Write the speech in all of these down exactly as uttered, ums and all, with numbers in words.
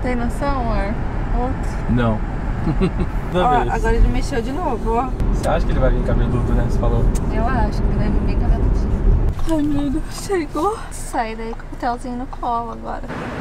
Tem noção, amor? Outro. Não. Ó, agora ele mexeu de novo, ó. Você acha que ele vai vir cabeludo, né? Você falou. Eu acho que ele vai vir bem cabeludinho. Ai, amigo, chegou. Sai daí com o Telzinho no colo agora.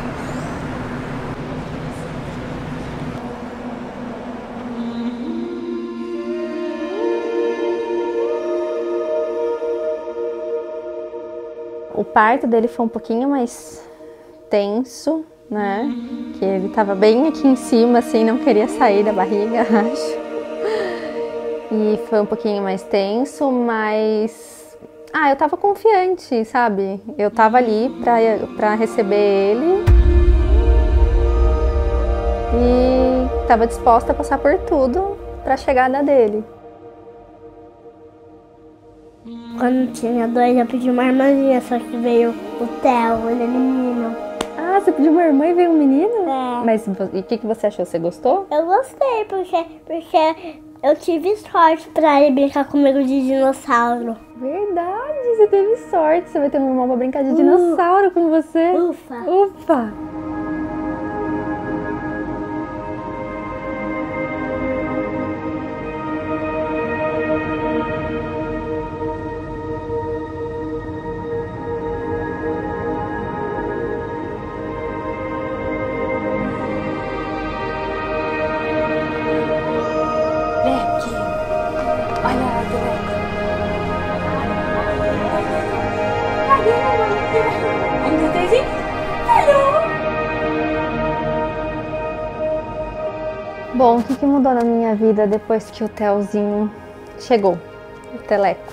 O parto dele foi um pouquinho mais tenso, né? Que ele tava bem aqui em cima, assim, não queria sair da barriga, acho. E foi um pouquinho mais tenso, mas... Ah, eu tava confiante, sabe? Eu tava ali pra, pra receber ele. E tava disposta a passar por tudo pra chegada dele. Quando tinha dois, eu pedi uma irmãzinha, só que veio o Theo, ele é menino. Ah, você pediu uma irmã e veio um menino? É. Mas e o que, que você achou? Você gostou? Eu gostei, porque, porque eu tive sorte pra ele brincar comigo de dinossauro. Verdade, você teve sorte. Você vai ter um irmão pra brincar de dinossauro uh, com você. Ufa! Ufa! Bom, o que, que mudou na minha vida depois que o Telzinho chegou? O Teleco.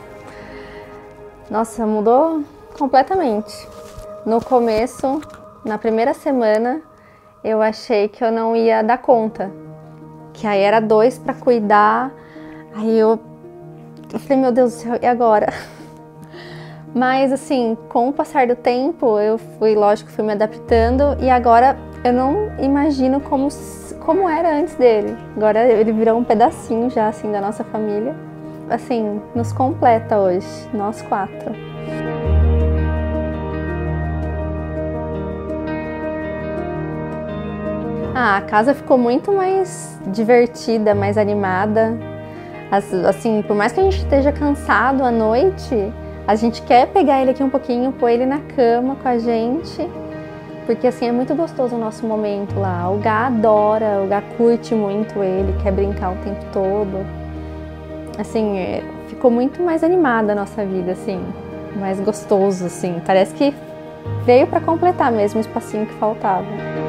Nossa, mudou completamente. No começo, na primeira semana, eu achei que eu não ia dar conta. Que aí era dois pra cuidar. Aí eu, eu falei, meu Deus do céu, e agora? Mas assim, com o passar do tempo, eu fui, lógico, fui me adaptando. E agora eu não imagino como, como era antes dele. Agora ele virou um pedacinho já, assim, da nossa família. Assim, nos completa hoje, nós quatro. Ah, a casa ficou muito mais divertida, mais animada. Assim, por mais que a gente esteja cansado à noite, a gente quer pegar ele aqui um pouquinho, pôr ele na cama com a gente, porque assim, é muito gostoso o nosso momento lá. O Gá adora, o Gá curte muito ele, quer brincar o tempo todo. Assim, é, ficou muito mais animada a nossa vida, assim, mais gostoso, assim. Parece que veio para completar mesmo o espacinho que faltava.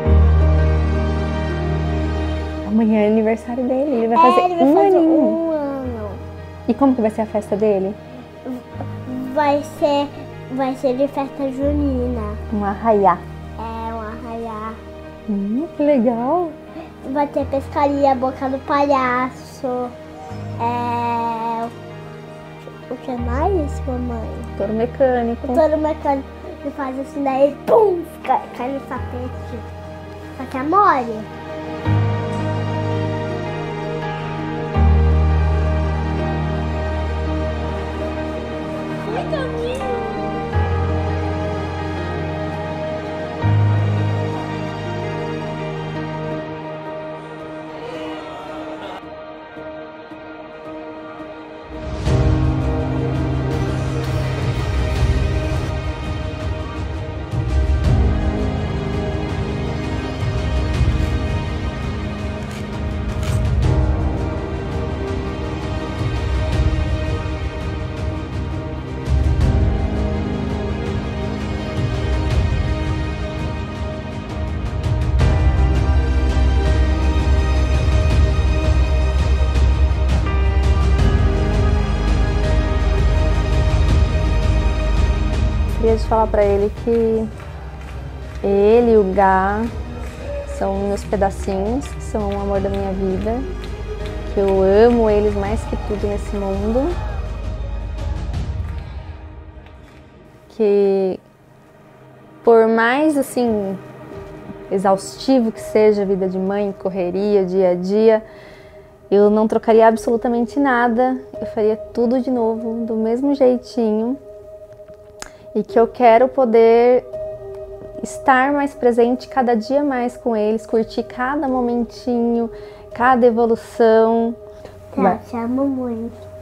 Amanhã é aniversário dele, ele vai fazer, é, ele vai um, fazer aninho. um ano. E como que vai ser a festa dele? Vai ser, vai ser de festa junina. Um arraiá. É, um arraiá. Hum, que legal. Vai ter pescaria, boca do palhaço. É... O que mais, mamãe? Touro mecânico. O touro mecânico. Ele faz assim, daí pum, fica, cai no tapete. Só que é mole. Queria te falar pra ele que ele e o Gá são meus pedacinhos, que são o amor da minha vida, que eu amo eles mais que tudo nesse mundo, que por mais assim exaustivo que seja a vida de mãe, correria, dia a dia, eu não trocaria absolutamente nada, eu faria tudo de novo, do mesmo jeitinho. E que eu quero poder estar mais presente cada dia mais com eles, curtir cada momentinho, cada evolução. Tá, te amo muito.